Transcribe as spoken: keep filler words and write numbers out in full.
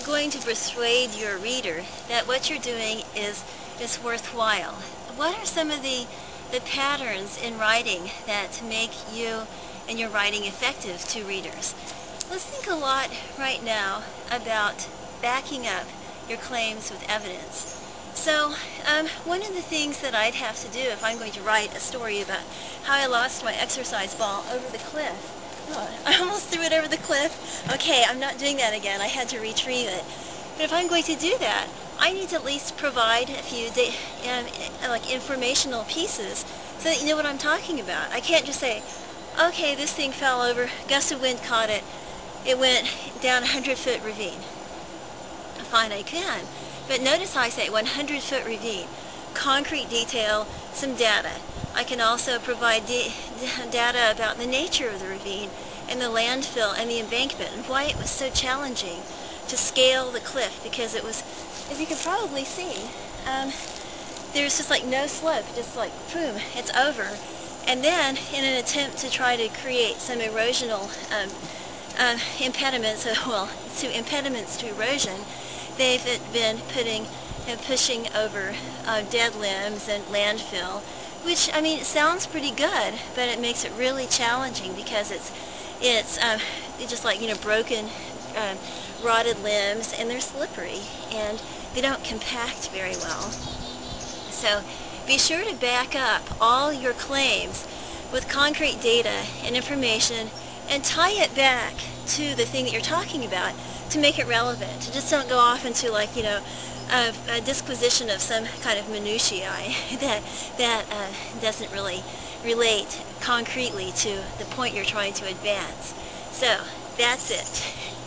going to persuade your reader that what you're doing is, is worthwhile? What are some of the, the patterns in writing that make you and your writing effective to readers? Let's think a lot right now about backing up your claims with evidence. So um, one of the things that I'd have to do if I'm going to write a story about how I lost my exercise ball over the cliff. Oh, I almost threw it over the cliff. Okay, I'm not doing that again. I had to retrieve it. But if I'm going to do that, I need to at least provide a few um, like informational pieces so that you know what I'm talking about. I can't just say, okay, this thing fell over, gust of wind caught it, it went down a hundred foot ravine. Fine, I can. But notice I say one hundred foot ravine, concrete detail, some data. I can also provide data about the nature of the ravine and the landfill and the embankment and why it was so challenging to scale the cliff, because it was, as you can probably see, um, there's just like no slope, just like boom, it's over. And then in an attempt to try to create some erosional um, uh, impediments, uh, well, to impediments to erosion, they've been putting and pushing over uh, dead limbs and landfill, which, I mean, it sounds pretty good, but it makes it really challenging because it's it's, um, it's just like, you know, broken, um, rotted limbs, and they're slippery, and they don't compact very well. So be sure to back up all your claims with concrete data and information and tie it back to the thing that you're talking about to make it relevant. Just don't go off into, like, you know, a, a disquisition of some kind of minutiae that, that uh, doesn't really relate concretely to the point you're trying to advance. So that's it.